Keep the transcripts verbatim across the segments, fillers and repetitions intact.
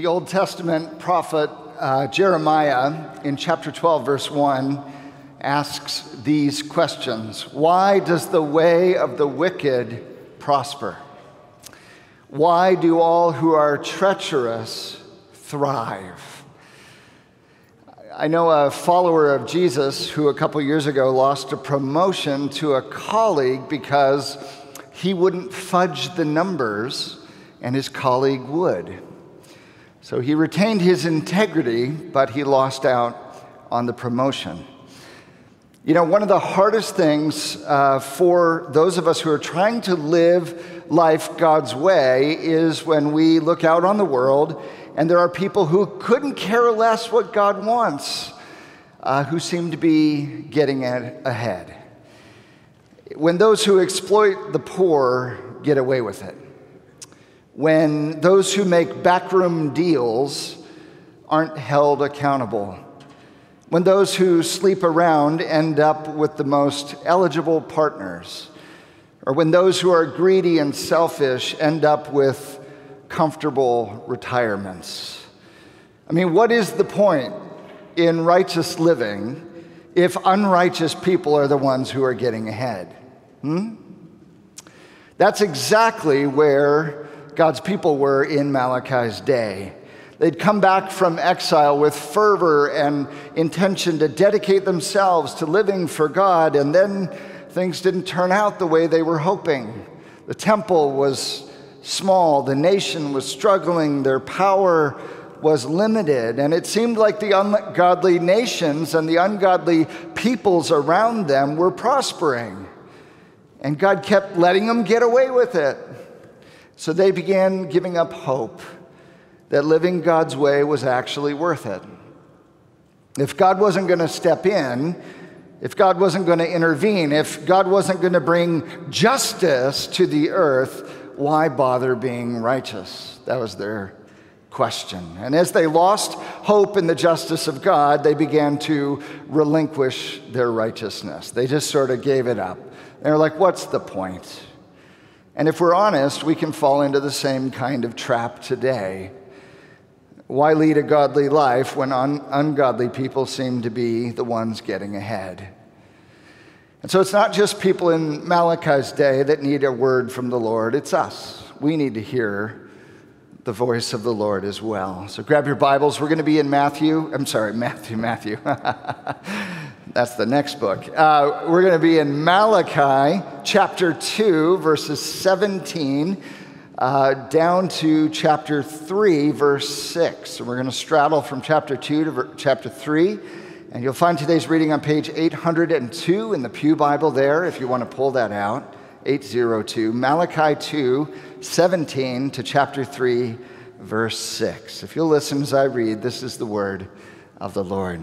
Old Testament prophet uh, Jeremiah, in chapter twelve, verse one, asks these questions. Why does the way of the wicked prosper? Why do all who are treacherous thrive? I know a follower of Jesus who a couple years ago lost a promotion to a colleague because he wouldn't fudge the numbers and his colleague would. So he retained his integrity, but he lost out on the promotion. You know, one of the hardest things uh, for those of us who are trying to live life God's way is when we look out on the world and there are people who couldn't care less what God wants, uh, who seem to be getting ahead. When those who exploit the poor get away with it. When those who make backroom deals aren't held accountable. When those who sleep around end up with the most eligible partners. Or when those who are greedy and selfish end up with comfortable retirements. I mean, what is the point in righteous living if unrighteous people are the ones who are getting ahead? Hmm? That's exactly where God's people were in Malachi's day. They'd come back from exile with fervor and intention to dedicate themselves to living for God, and then things didn't turn out the way they were hoping. The temple was small, the nation was struggling, their power was limited, and it seemed like the ungodly nations and the ungodly peoples around them were prospering. And God kept letting them get away with it. So they began giving up hope that living God's way was actually worth it. If God wasn't going to step in, if God wasn't going to intervene, if God wasn't going to bring justice to the earth, why bother being righteous? That was their question. And as they lost hope in the justice of God, they began to relinquish their righteousness. They just sort of gave it up. They were like, what's the point? And if we're honest, we can fall into the same kind of trap today. Why lead a godly life when un- ungodly people seem to be the ones getting ahead? And so it's not just people in Malachi's day that need a word from the Lord, it's us. We need to hear the voice of the Lord as well. So grab your Bibles. We're going to be in Matthew. I'm sorry, Matthew, Matthew. That's the next book. Uh, we're going to be in Malachi chapter two, verses seventeen, uh, down to chapter three, verse six. And we're going to straddle from chapter two to ver- chapter three. And you'll find today's reading on page eight hundred two in the Pew Bible there, if you want to pull that out, eight oh two. Malachi two, seventeen to chapter three, verse six. If you'll listen as I read, this is the word of the Lord.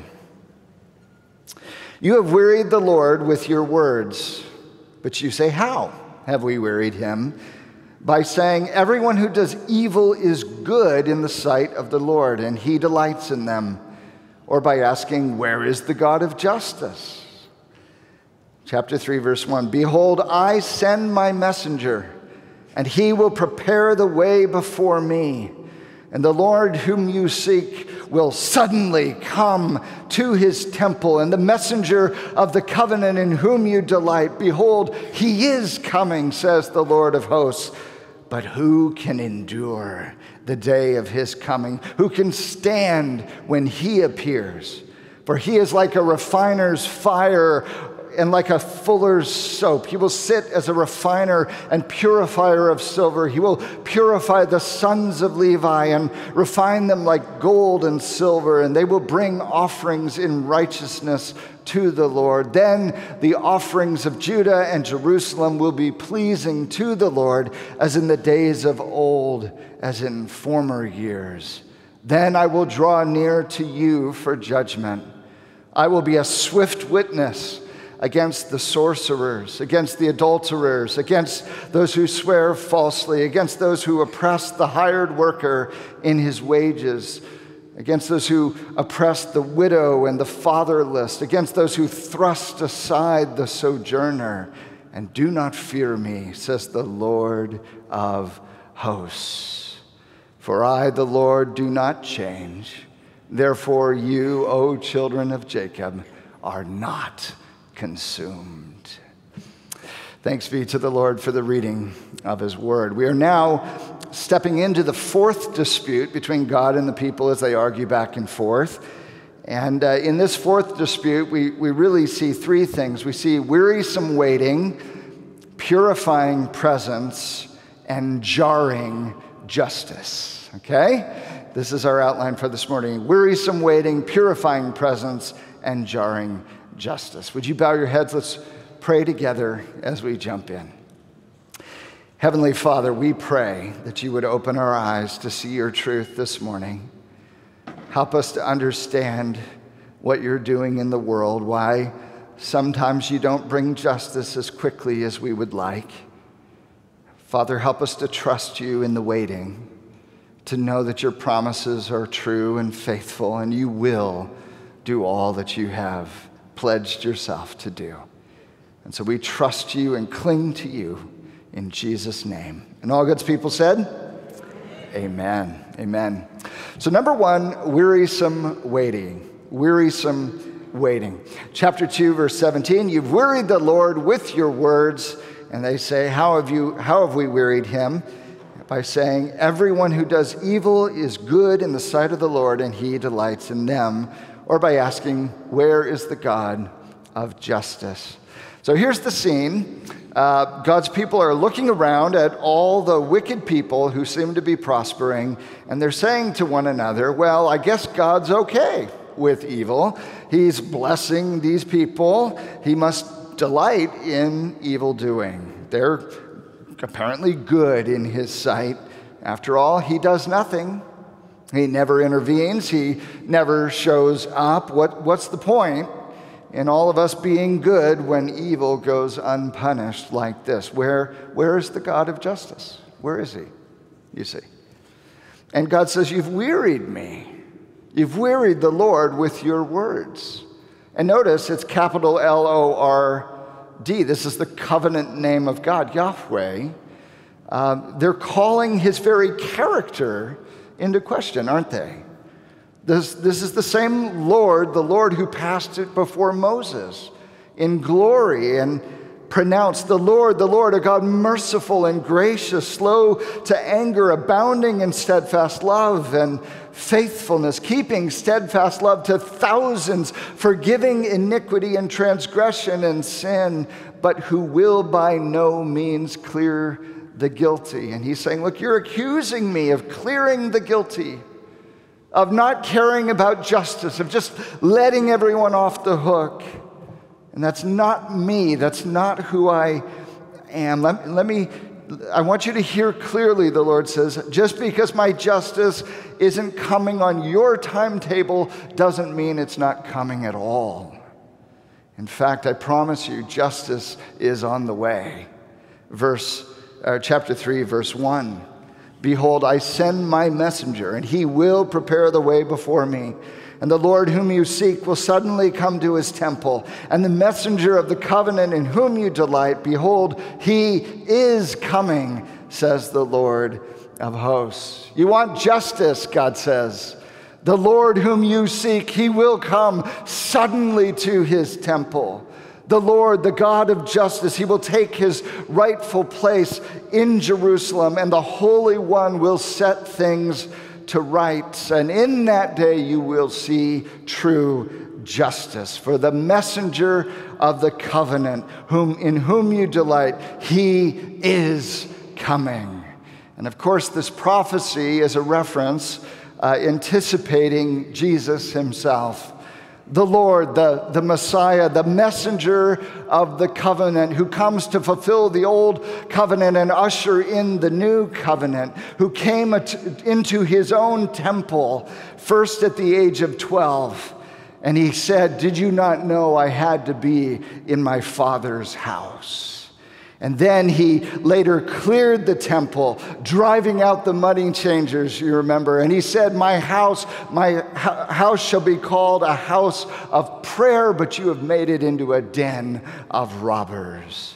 You have wearied the Lord with your words, but you say, how have we wearied him? By saying, everyone who does evil is good in the sight of the Lord, and he delights in them. Or by asking, where is the God of justice? Chapter three, verse one, behold, I send my messenger, and he will prepare the way before me. And the Lord whom you seek will suddenly come to his temple, and the messenger of the covenant in whom you delight. Behold, he is coming, says the Lord of hosts. But who can endure the day of his coming? Who can stand when he appears? For he is like a refiner's fire and like a fuller's soap. He will sit as a refiner and purifier of silver. He will purify the sons of Levi and refine them like gold and silver, and they will bring offerings in righteousness to the Lord. Then the offerings of Judah and Jerusalem will be pleasing to the Lord, as in the days of old, as in former years. Then I will draw near to you for judgment. I will be a swift witness against the sorcerers, against the adulterers, against those who swear falsely, against those who oppress the hired worker in his wages, against those who oppress the widow and the fatherless, against those who thrust aside the sojourner. And do not fear me, says the Lord of hosts. For I, the Lord, do not change. Therefore you, O children of Jacob, are not consumed. Thanks be to the Lord for the reading of his word. We are now stepping into the fourth dispute between God and the people as they argue back and forth. And uh, in this fourth dispute, we, we really see three things. We see wearisome waiting, purifying presence, and jarring justice. Okay? This is our outline for this morning. Wearisome waiting, purifying presence, and jarring justice. Would you bow your heads? Let's pray together as we jump in. Heavenly Father, we pray that you would open our eyes to see your truth this morning. Help us to understand what you're doing in the world, why sometimes you don't bring justice as quickly as we would like. Father, help us to trust you in the waiting, to know that your promises are true and faithful, and you will do all that you have pledged yourself to do. And so we trust you and cling to you in Jesus' name. And all God's people said, Amen. Amen. So number one, wearisome waiting. Wearisome waiting. Chapter two, verse seventeen, you've wearied the Lord with your words. And they say, how have you, how have we wearied him? By saying, everyone who does evil is good in the sight of the Lord, and he delights in them. Or by asking, where is the God of justice? So here's the scene. Uh, God's people are looking around at all the wicked people who seem to be prospering, and they're saying to one another, well, I guess God's okay with evil. He's blessing these people. He must delight in evil doing. They're apparently good in his sight. After all, he does nothing. He never intervenes. He never shows up. What, what's the point in all of us being good when evil goes unpunished like this? Where, where is the God of justice? Where is he? You see. And God says, you've wearied me. You've wearied the Lord with your words. And notice it's capital L O R D. This is the covenant name of God, Yahweh. Uh, they're calling his very character into question, aren't they? This, this is the same Lord, the Lord who passed it before Moses in glory and pronounced, the Lord, the Lord, a God merciful and gracious, slow to anger, abounding in steadfast love and faithfulness, keeping steadfast love to thousands, forgiving iniquity and transgression and sin, but who will by no means clear the guilty. And he's saying, look, you're accusing me of clearing the guilty, of not caring about justice, of just letting everyone off the hook. And that's not me. That's not who I am. Let, let me, I want you to hear clearly, the Lord says, just because my justice isn't coming on your timetable doesn't mean it's not coming at all. In fact, I promise you, justice is on the way. Verse, uh, chapter three, verse one. Behold, I send my messenger, and he will prepare the way before me. And the Lord whom you seek will suddenly come to his temple. And the messenger of the covenant in whom you delight, behold, he is coming, says the Lord of hosts. You want justice, God says. The Lord whom you seek, he will come suddenly to his temple. The Lord, the God of justice, he will take his rightful place in Jerusalem, and the Holy One will set things to rights. And in that day you will see true justice. For the messenger of the covenant, whom in whom you delight, he is coming. And of course, this prophecy is a reference uh, anticipating Jesus himself. The Lord, the, the Messiah, the messenger of the covenant, who comes to fulfill the old covenant and usher in the new covenant, who came into his own temple, first at the age of twelve. And he said, did you not know I had to be in my Father's house? And then he later cleared the temple, driving out the money changers, you remember. And he said, my house, my house shall be called a house of prayer, but you have made it into a den of robbers.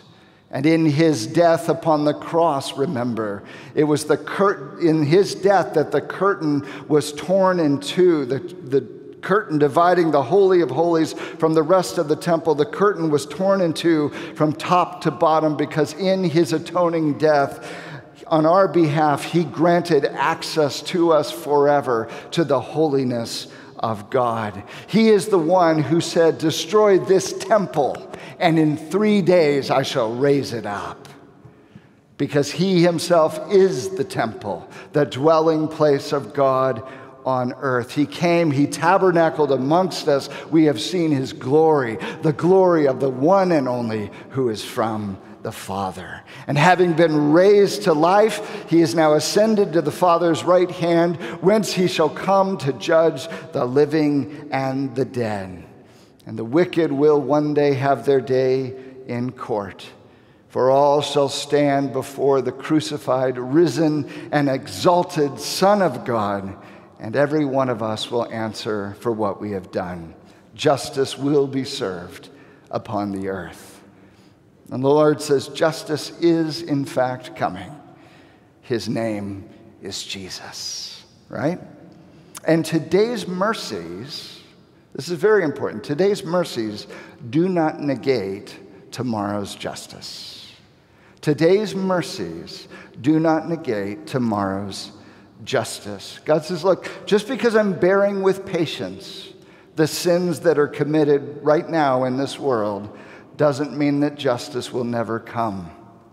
And in his death upon the cross, remember, it was the cur- in his death that the curtain was torn in two, the, the curtain dividing the Holy of Holies from the rest of the temple. The curtain was torn in two from top to bottom because in his atoning death, on our behalf, he granted access to us forever to the holiness of God. He is the one who said, destroy this temple, and in three days I shall raise it up. Because he himself is the temple, the dwelling place of God on earth. He came, he tabernacled amongst us. We have seen his glory, the glory of the one and only who is from the Father. And having been raised to life, he is now ascended to the Father's right hand, whence he shall come to judge the living and the dead. And the wicked will one day have their day in court. For all shall stand before the crucified, risen, and exalted Son of God, and every one of us will answer for what we have done. Justice will be served upon the earth. And the Lord says justice is in fact coming. His name is Jesus, right? And today's mercies, this is very important, today's mercies do not negate tomorrow's justice. Today's mercies do not negate tomorrow's justice. God says, look, just because I'm bearing with patience the sins that are committed right now in this world doesn't mean that justice will never come.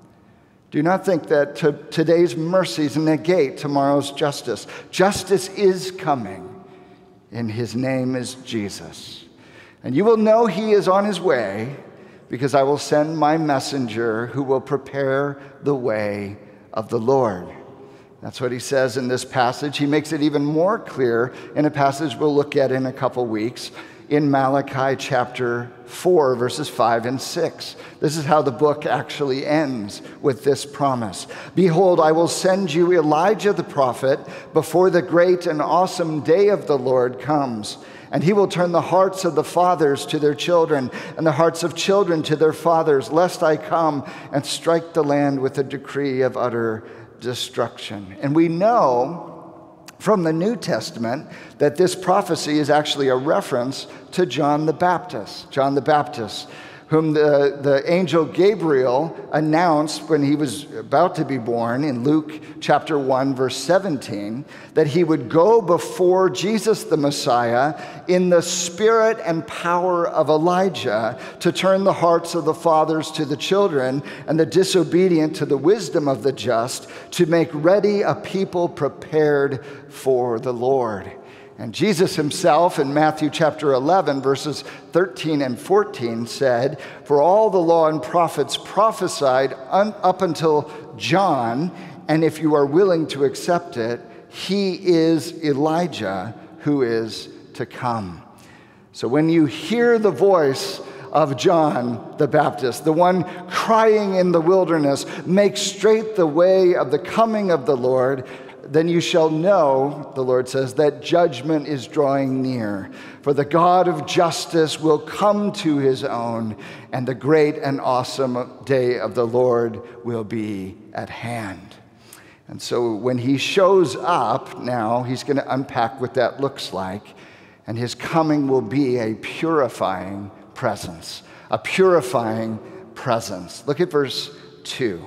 Do not think that to today's mercies negate tomorrow's justice. Justice is coming, and his name is Jesus. And you will know he is on his way because I will send my messenger who will prepare the way of the Lord. That's what he says in this passage. He makes it even more clear in a passage we'll look at in a couple weeks in Malachi chapter four, verses five and six. This is how the book actually ends, with this promise. Behold, I will send you Elijah the prophet before the great and awesome day of the Lord comes. And he will turn the hearts of the fathers to their children, and the hearts of children to their fathers, lest I come and strike the land with a decree of utter destruction. And we know from the New Testament that this prophecy is actually a reference to John the Baptist. John the Baptist, whom the, the angel Gabriel announced when he was about to be born in Luke chapter one, verse seventeen, that he would go before Jesus the Messiah in the spirit and power of Elijah to turn the hearts of the fathers to the children and the disobedient to the wisdom of the just, to make ready a people prepared for the Lord. And Jesus himself in Matthew chapter eleven, verses thirteen and fourteen said, for all the law and prophets prophesied un- up until John, and if you are willing to accept it, he is Elijah who is to come. So when you hear the voice of John the Baptist, the one crying in the wilderness, make straight the way of the coming of the Lord, then you shall know, the Lord says, that judgment is drawing near. For the God of justice will come to his own, and the great and awesome day of the Lord will be at hand. And so when he shows up now, he's going to unpack what that looks like. And his coming will be a purifying presence, a purifying presence. Look at verse two.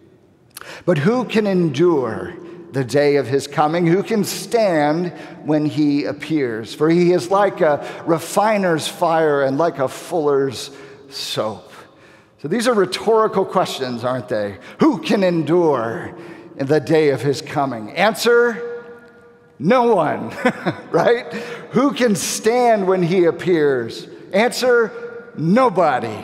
But who can endure the day of his coming? Who can stand when he appears? For he is like a refiner's fire and like a fuller's soap. So these are rhetorical questions, aren't they? Who can endure in the day of his coming? Answer, no one, right? Who can stand when he appears? Answer, nobody.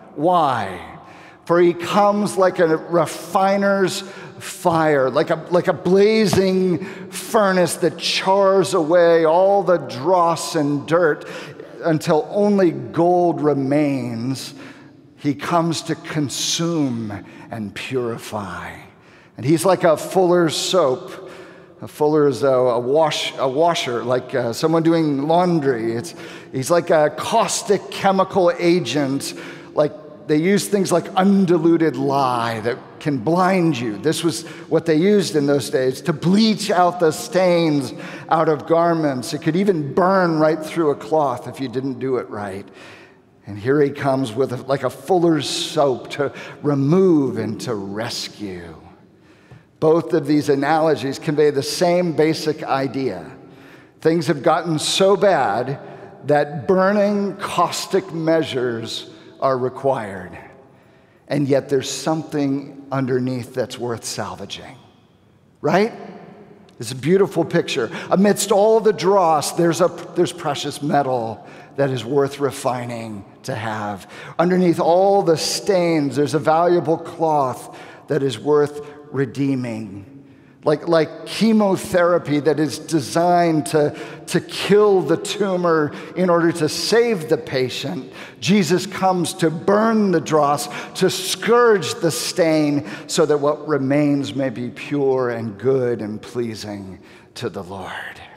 Why? For he comes like a refiner's fire, like a, like a blazing furnace that chars away all the dross and dirt until only gold remains. He comes to consume and purify. And he's like a fuller's soap. A fuller is a, a, wash, a washer, like uh, someone doing laundry. It's, he's like a caustic chemical agent, like they used things like undiluted lye that can blind you. This was what they used in those days to bleach out the stains out of garments. It could even burn right through a cloth if you didn't do it right. And here he comes with a, like a fuller's soap to remove and to rescue. Both of these analogies convey the same basic idea. Things have gotten so bad that burning, caustic measures are required. And yet there's something underneath that's worth salvaging. Right? It's a beautiful picture. Amidst all the dross, there's, a, there's precious metal that is worth refining to have. Underneath all the stains, there's a valuable cloth that is worth redeeming. Like, like chemotherapy that is designed to, to kill the tumor in order to save the patient, Jesus comes to burn the dross, to scourge the stain, so that what remains may be pure and good and pleasing to the Lord.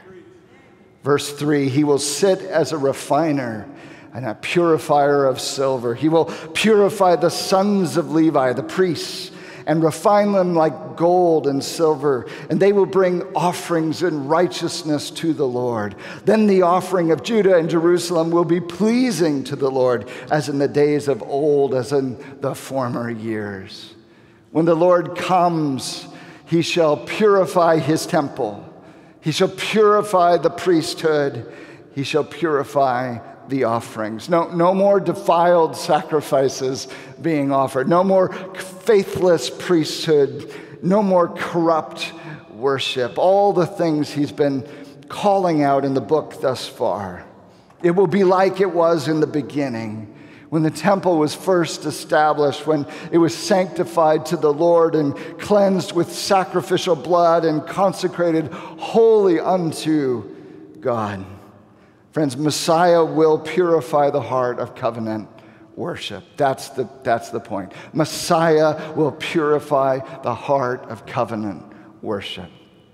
Verse three, he will sit as a refiner and a purifier of silver. He will purify the sons of Levi, the priests, and refine them like gold and silver, and they will bring offerings in righteousness to the Lord. Then the offering of Judah and Jerusalem will be pleasing to the Lord, as in the days of old, as in the former years. When the Lord comes, he shall purify his temple. He shall purify the priesthood. He shall purify the offerings. No, no more defiled sacrifices being offered. No more faithless priesthood. No more corrupt worship. All the things he's been calling out in the book thus far. It will be like it was in the beginning, when the temple was first established, when it was sanctified to the Lord and cleansed with sacrificial blood and consecrated wholly unto God. Friends, Messiah will purify the heart of covenant worship. That's the, that's the point. Messiah will purify the heart of covenant worship.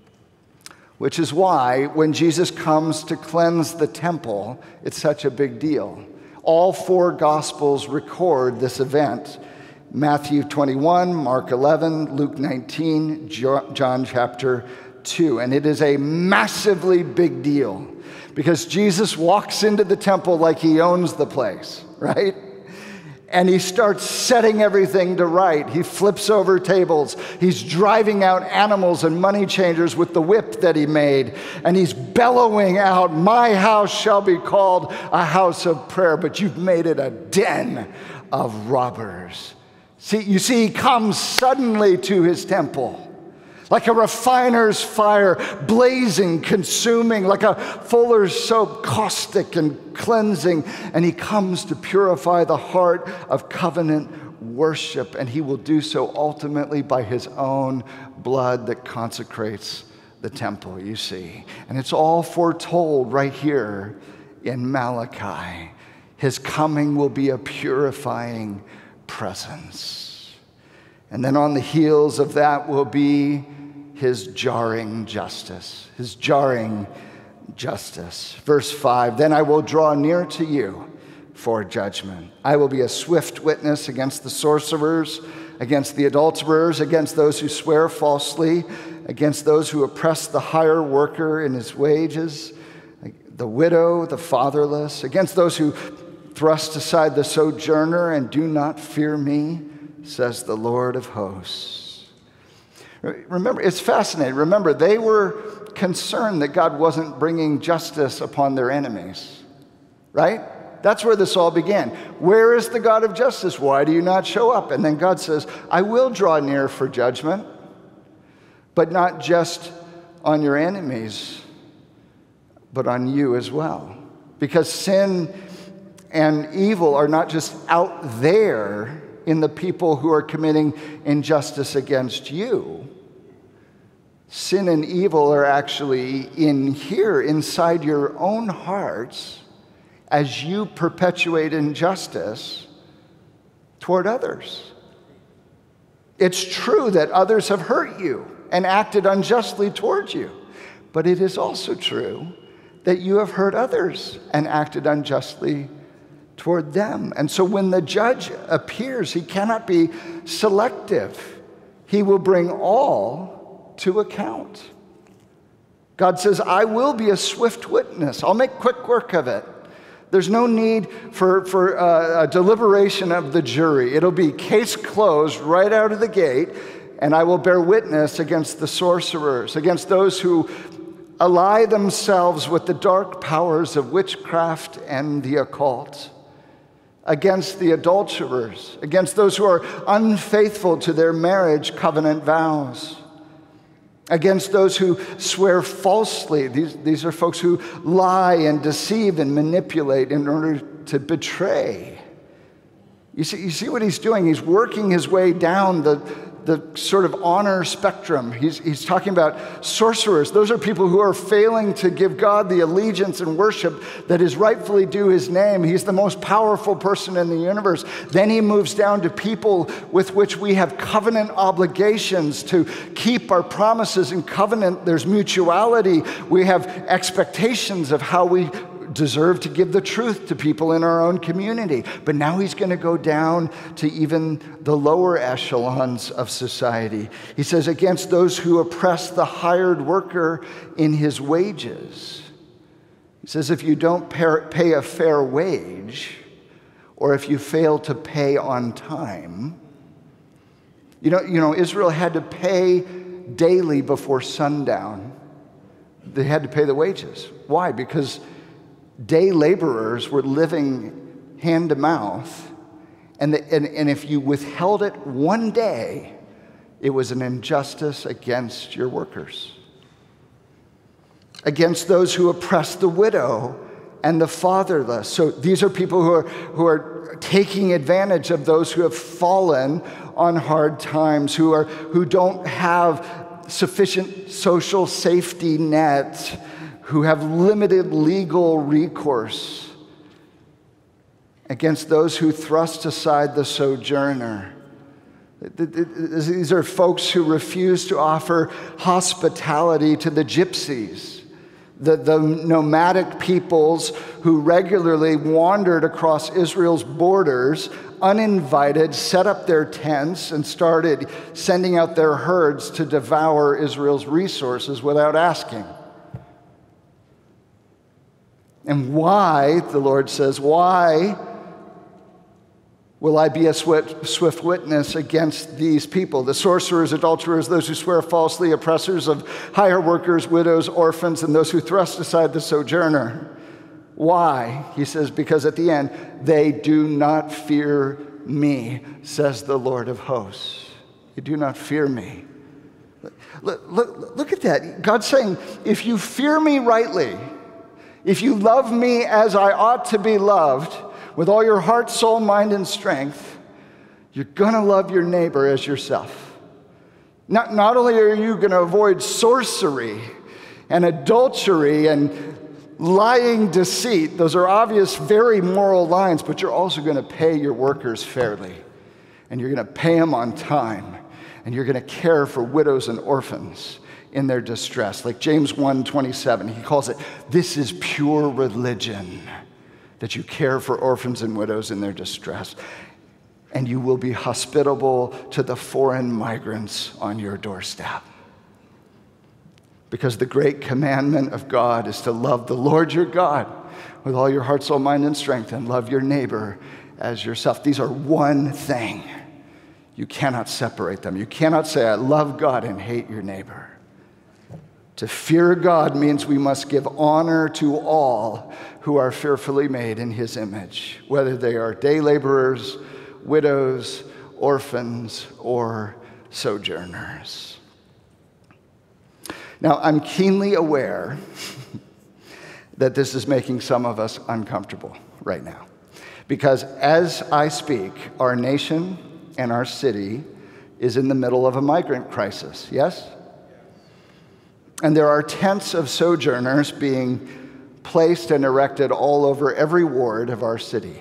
Which is why when Jesus comes to cleanse the temple, it's such a big deal. All four Gospels record this event. Matthew twenty-one, Mark eleven, Luke nineteen, John chapter two. And it is a massively big deal, because Jesus walks into the temple like he owns the place, right? And he starts setting everything to right. He flips over tables. He's driving out animals and money changers with the whip that he made. And he's bellowing out, "My house shall be called a house of prayer, but you've made it a den of robbers." See, you see, he comes suddenly to his temple, like a refiner's fire, blazing, consuming, like a fuller's soap, caustic and cleansing. And he comes to purify the heart of covenant worship. And he will do so ultimately by his own blood that consecrates the temple, you see. And it's all foretold right here in Malachi. His coming will be a purifying presence. And then on the heels of that will be his jarring justice, his jarring justice. Verse five, "Then I will draw near to you for judgment. I will be a swift witness against the sorcerers, against the adulterers, against those who swear falsely, against those who oppress the hire worker in his wages, the widow, the fatherless, against those who thrust aside the sojourner and do not fear me, says the Lord of hosts." Remember, it's fascinating. Remember, they were concerned that God wasn't bringing justice upon their enemies, right? That's where this all began. Where is the God of justice? Why do you not show up? And then God says, I will draw near for judgment, but not just on your enemies, but on you as well. Because sin and evil are not just out there in the people who are committing injustice against you. Sin and evil are actually in here, inside your own hearts, as you perpetuate injustice toward others. It's true that others have hurt you and acted unjustly towards you, but it is also true that you have hurt others and acted unjustly toward them. And so when the judge appears, he cannot be selective. He will bring all to account. God says, I will be a swift witness. I'll make quick work of it. There's no need for, for uh, a deliberation of the jury. It'll be case closed right out of the gate, and I will bear witness against the sorcerers, against those who ally themselves with the dark powers of witchcraft and the occult, against the adulterers, against those who are unfaithful to their marriage covenant vows, against those who swear falsely. These, these are folks who lie and deceive and manipulate in order to betray. You see, you see what he's doing? He's working his way down the, the sort of honor spectrum. He's, he's talking about sorcerers. Those are people who are failing to give God the allegiance and worship that is rightfully due his name. He's the most powerful person in the universe. Then he moves down to people with which we have covenant obligations to keep our promises in covenant. There's mutuality. We have expectations of how we deserve to give the truth to people in our own community. But now he's going to go down to even the lower echelons of society. He says, against those who oppress the hired worker in his wages. He says, if you don't pay a fair wage, or if you fail to pay on time. You know, you know, Israel had to pay daily before sundown. They had to pay the wages. Why? Because day laborers were living hand to mouth, and, the, and, and if you withheld it one day, it was an injustice against your workers. Against those who oppress the widow and the fatherless. So these are people who are, who are taking advantage of those who have fallen on hard times, who, are, who don't have sufficient social safety net, who have limited legal recourse, against those who thrust aside the sojourner. These are folks who refuse to offer hospitality to the gypsies, the, the nomadic peoples who regularly wandered across Israel's borders uninvited, set up their tents, and started sending out their herds to devour Israel's resources without asking. And why, the Lord says, why will I be a swift, swift witness against these people? The sorcerers, adulterers, those who swear falsely, oppressors of hire workers, widows, orphans, and those who thrust aside the sojourner. Why? He says, because at the end, they do not fear me, says the Lord of hosts. They do not fear me. Look, look, look at that. God's saying, if you fear me rightly, if you love me as I ought to be loved, with all your heart, soul, mind, and strength, you're going to love your neighbor as yourself. Not, not only are you going to avoid sorcery and adultery and lying deceit, those are obvious, very moral lines, but you're also going to pay your workers fairly, and you're going to pay them on time, and you're going to care for widows and orphans in their distress. Like James one twenty-seven, he calls it, this is pure religion, that you care for orphans and widows in their distress. And you will be hospitable to the foreign migrants on your doorstep. Because the great commandment of God is to love the Lord your God with all your heart, soul, mind, and strength, and love your neighbor as yourself. These are one thing. You cannot separate them. You cannot say, I love God and hate your neighbor. To fear God means we must give honor to all who are fearfully made in his image, whether they are day laborers, widows, orphans, or sojourners. Now, I'm keenly aware that this is making some of us uncomfortable right now, because as I speak, our nation and our city is in the middle of a migrant crisis, yes? And there are tents of sojourners being placed and erected all over every ward of our city.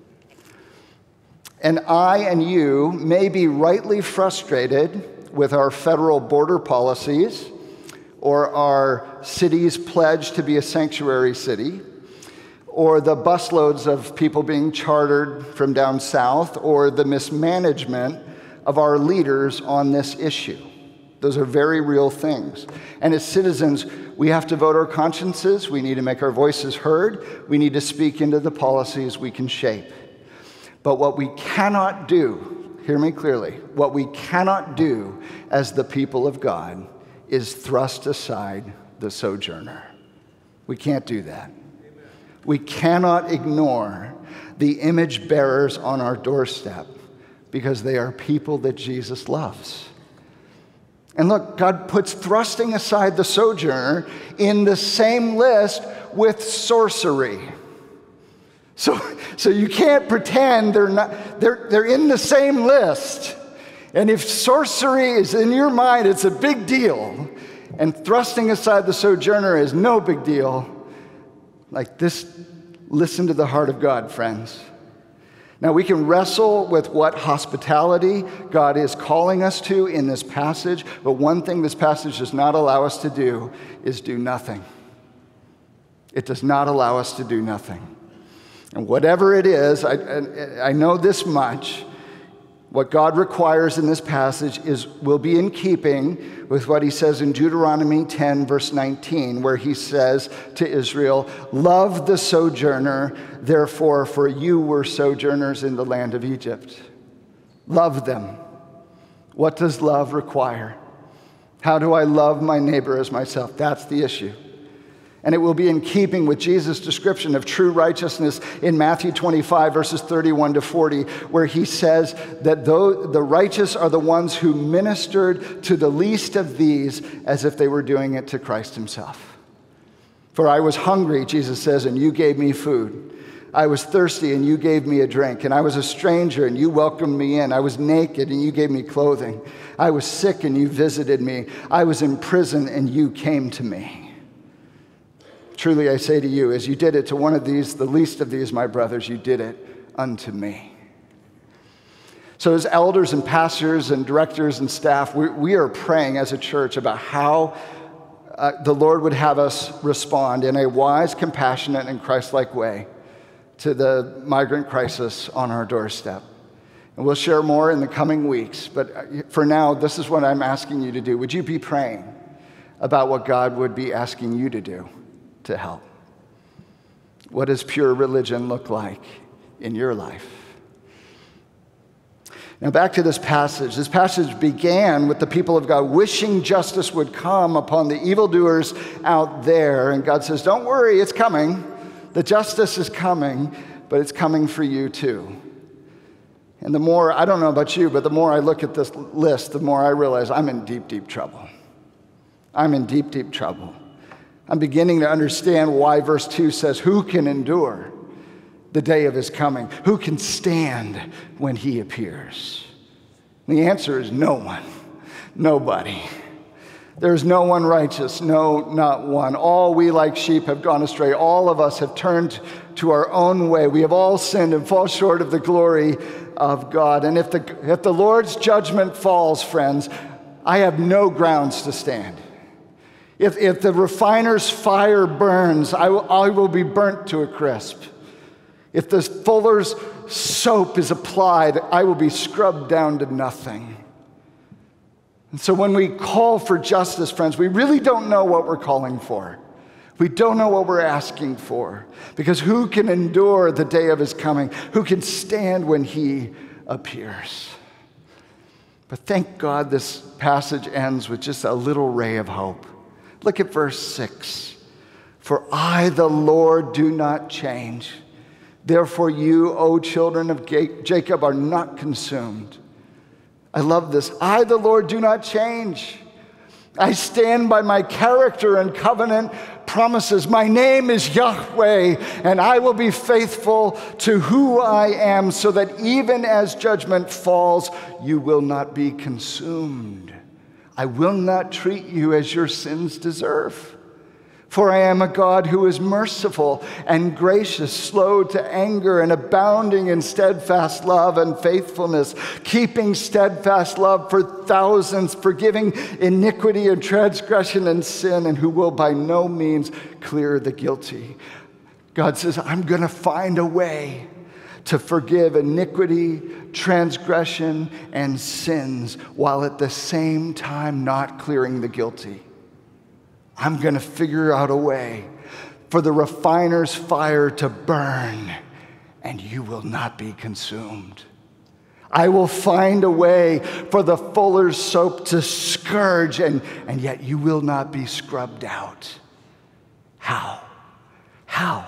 And I and you may be rightly frustrated with our federal border policies or our city's pledge to be a sanctuary city, or the busloads of people being chartered from down south, or the mismanagement of our leaders on this issue. Those are very real things. And as citizens, we have to vote our consciences. We need to make our voices heard. We need to speak into the policies we can shape. But what we cannot do, hear me clearly, what we cannot do as the people of God is thrust aside the sojourner. We can't do that. We cannot ignore the image bearers on our doorstep because they are people that Jesus loves. And look, God puts thrusting aside the sojourner in the same list with sorcery. So, so you can't pretend they're not, they're, they're in the same list. And if sorcery is in your mind, it's a big deal. And thrusting aside the sojourner is no big deal. Like this, listen to the heart of God, friends. Now, we can wrestle with what hospitality God is calling us to in this passage, but one thing this passage does not allow us to do is do nothing. It does not allow us to do nothing. And whatever it is, I, I know this much. What God requires in this passage is will be in keeping with what he says in Deuteronomy ten, verse nineteen, where he says to Israel, "Love the sojourner, therefore, for you were sojourners in the land of Egypt." Love them. What does love require? How do I love my neighbor as myself? That's the issue. And it will be in keeping with Jesus' description of true righteousness in Matthew twenty-five, verses thirty-one to forty, where he says that though the righteous are the ones who ministered to the least of these as if they were doing it to Christ himself. For I was hungry, Jesus says, and you gave me food. I was thirsty, and you gave me a drink. And I was a stranger, and you welcomed me in. I was naked, and you gave me clothing. I was sick, and you visited me. I was in prison, and you came to me. Truly I say to you, as you did it to one of these, the least of these, my brothers, you did it unto me. So as elders and pastors and directors and staff, we, we are praying as a church about how uh, the Lord would have us respond in a wise, compassionate, and Christ-like way to the migrant crisis on our doorstep. And we'll share more in the coming weeks, but for now, this is what I'm asking you to do. Would you be praying about what God would be asking you to do to help? What does pure religion look like in your life? Now back to this passage. This passage began with the people of God wishing justice would come upon the evildoers out there. And God says, don't worry, it's coming. The justice is coming, but it's coming for you too. And the more, I don't know about you, but the more I look at this list, the more I realize I'm in deep, deep trouble. I'm in deep, deep trouble. I'm beginning to understand why verse two says, who can endure the day of his coming? Who can stand when he appears? And the answer is no one, nobody. There's no one righteous, no, not one. All we like sheep have gone astray. All of us have turned to our own way. We have all sinned and fall short of the glory of God. And if the, if the Lord's judgment falls, friends, I have no grounds to stand. If, if the refiner's fire burns, I will, I will be burnt to a crisp. If the fuller's soap is applied, I will be scrubbed down to nothing. And so when we call for justice, friends, we really don't know what we're calling for. We don't know what we're asking for. Because who can endure the day of his coming? Who can stand when he appears? But thank God this passage ends with just a little ray of hope. Look at verse six. For I, the Lord, do not change. Therefore you, O children of Jacob, are not consumed. I love this. I, the Lord, do not change. I stand by my character and covenant promises. My name is Yahweh, and I will be faithful to who I am, so that even as judgment falls, you will not be consumed. I will not treat you as your sins deserve. For I am a God who is merciful and gracious, slow to anger, and abounding in steadfast love and faithfulness, keeping steadfast love for thousands, forgiving iniquity and transgression and sin, and who will by no means clear the guilty. God says, I'm going to find a way to forgive iniquity, transgression, and sins, while at the same time not clearing the guilty. I'm going to figure out a way for the refiner's fire to burn, and you will not be consumed. I will find a way for the fuller's soap to scourge, and, and yet you will not be scrubbed out. How? How?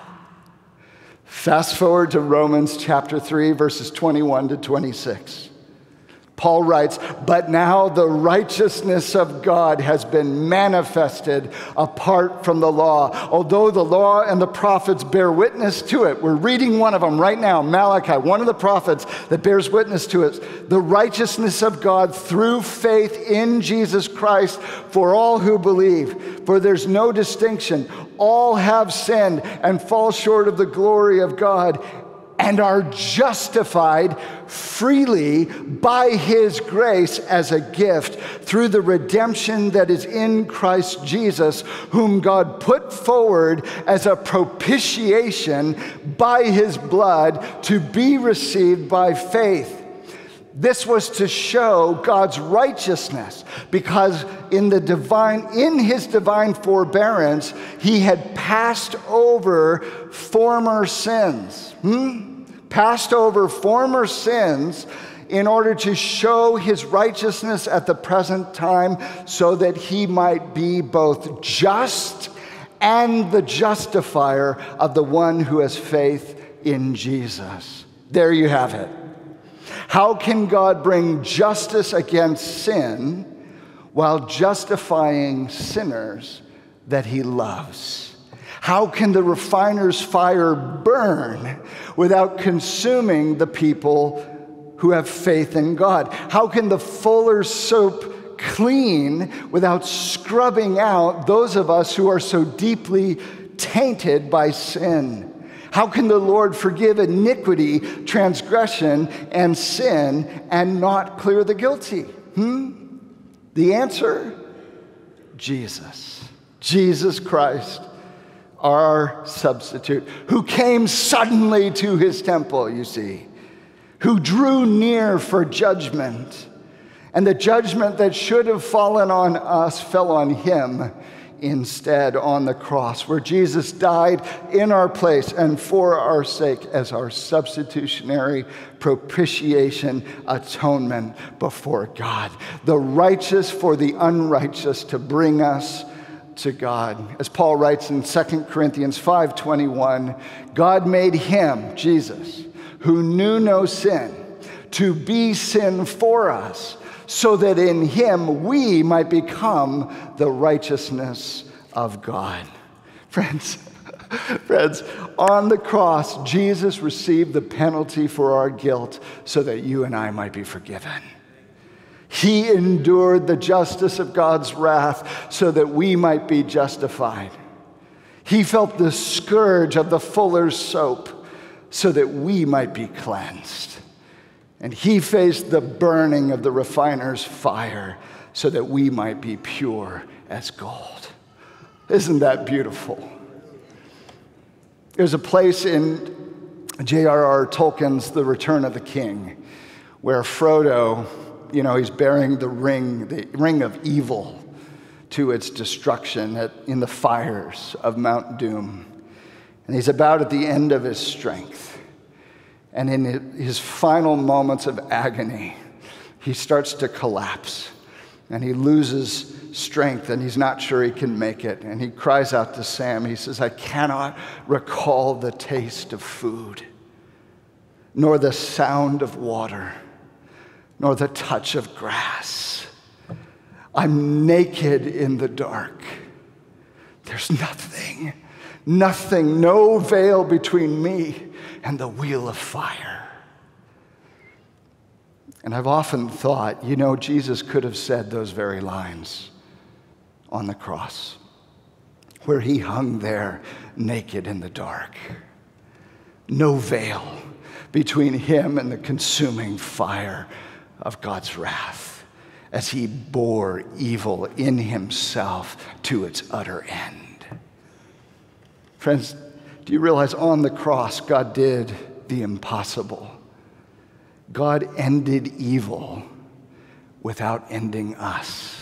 Fast forward to Romans chapter three, verses twenty-one to twenty-six. Paul writes, but now the righteousness of God has been manifested apart from the law. Although the law and the prophets bear witness to it. We're reading one of them right now, Malachi, one of the prophets that bears witness to it. The righteousness of God through faith in Jesus Christ for all who believe. For there's no distinction. All have sinned and fall short of the glory of God, and are justified freely by his grace as a gift through the redemption that is in Christ Jesus, whom God put forward as a propitiation by his blood to be received by faith. This was to show God's righteousness, because in the divine, in his divine forbearance, he had passed over former sins. Hmm? Passed over former sins in order to show his righteousness at the present time, so that he might be both just and the justifier of the one who has faith in Jesus. There you have it. How can God bring justice against sin while justifying sinners that he loves? How can the refiner's fire burn without consuming the people who have faith in God? How can the fuller's soap clean without scrubbing out those of us who are so deeply tainted by sin? How can the Lord forgive iniquity, transgression, and sin and not clear the guilty? Hmm? The answer? Jesus. Jesus Christ, our substitute, who came suddenly to his temple, you see, who drew near for judgment. And the judgment that should have fallen on us fell on him instead on the cross, where Jesus died in our place and for our sake as our substitutionary propitiation atonement before God. The righteous for the unrighteous to bring us to God. As Paul writes in Second Corinthians five twenty-one, God made him, Jesus, who knew no sin, to be sin for us, so that in him we might become the righteousness of God. Friends, friends, on the cross, Jesus received the penalty for our guilt so that you and I might be forgiven. He endured the justice of God's wrath so that we might be justified. He felt the scourge of the fuller's soap so that we might be cleansed. And he faced the burning of the refiner's fire so that we might be pure as gold. Isn't that beautiful? There's a place in J R R Tolkien's The Return of the King where Frodo, you know, he's bearing the ring, the ring of evil to its destruction at, in the fires of Mount Doom. And he's about at the end of his strength. And in his final moments of agony, he starts to collapse. And he loses strength, and he's not sure he can make it. And he cries out to Sam. He says, I cannot recall the taste of food, nor the sound of water, nor the touch of grass. I'm naked in the dark. There's nothing, nothing, no veil between me and the wheel of fire. And I've often thought, you know, Jesus could have said those very lines on the cross, where he hung there naked in the dark. No veil between him and the consuming fire of God's wrath as he bore evil in himself to its utter end. Friends, Do you realize on the cross, God did the impossible? God ended evil without ending us.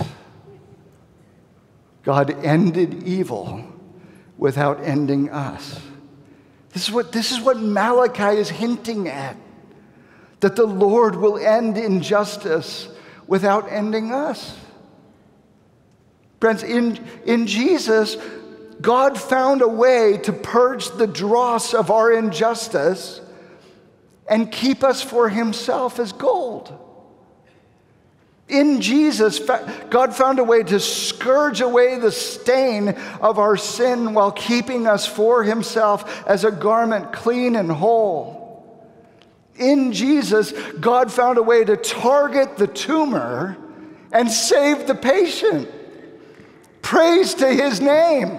God ended evil without ending us. This is what, this is what Malachi is hinting at, that the Lord will end injustice without ending us. Friends, in, in Jesus, God found a way to purge the dross of our injustice and keep us for himself as gold. In Jesus, God found a way to scourge away the stain of our sin while keeping us for himself as a garment clean and whole. In Jesus, God found a way to target the tumor and save the patient. Praise to his name.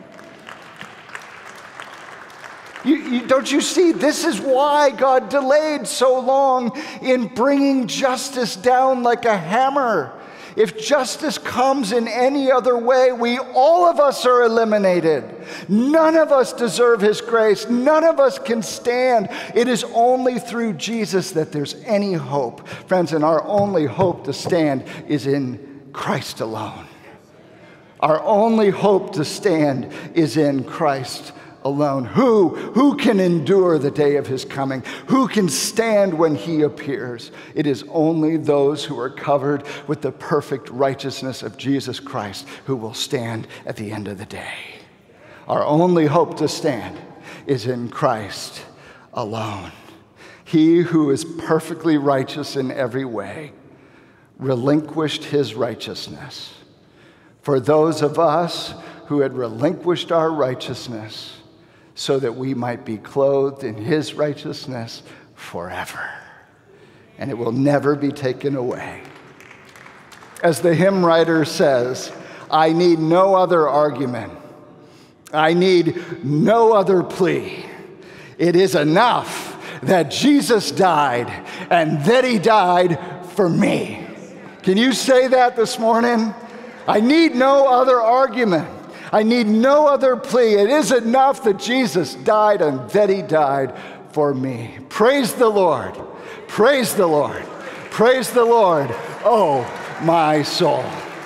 You, you, don't you see? This is why God delayed so long in bringing justice down like a hammer. If justice comes in any other way, we, all of us are eliminated. None of us deserve his grace. None of us can stand. It is only through Jesus that there's any hope. Friends, and our only hope to stand is in Christ alone. Our only hope to stand is in Christ alone. Who, who can endure the day of his coming? Who can stand when he appears? It is only those who are covered with the perfect righteousness of Jesus Christ who will stand at the end of the day. Our only hope to stand is in Christ alone. He who is perfectly righteous in every way relinquished his righteousness. For those of us who had relinquished our righteousness, so that we might be clothed in his righteousness forever. And it will never be taken away. As the hymn writer says, I need no other argument. I need no other plea. It is enough that Jesus died and that he died for me. Can you say that this morning? I need no other argument. I need no other plea. It is enough that Jesus died and that he died for me. Praise the Lord. Praise the Lord. Praise the Lord. Oh, my soul.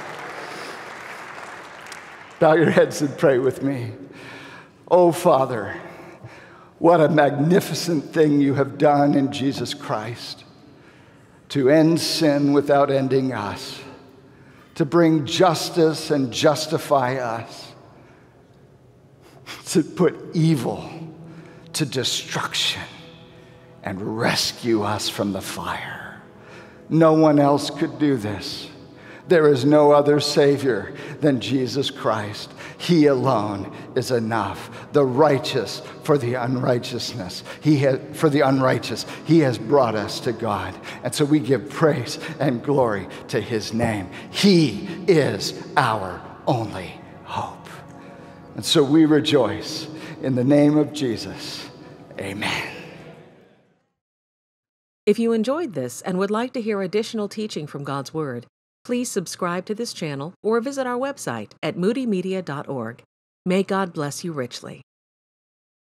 Bow your heads and pray with me. Oh, Father, what a magnificent thing you have done in Jesus Christ to end sin without ending us, to bring justice and justify us, to put evil to destruction and rescue us from the fire. No one else could do this. There is no other Savior than Jesus Christ. He alone is enough. The righteous for the unrighteousness. He has, for the unrighteous, he has brought us to God. And so we give praise and glory to his name. He is our only hope. And so we rejoice in the name of Jesus. Amen. If you enjoyed this and would like to hear additional teaching from God's Word, please subscribe to this channel or visit our website at moody media dot org. May God bless you richly.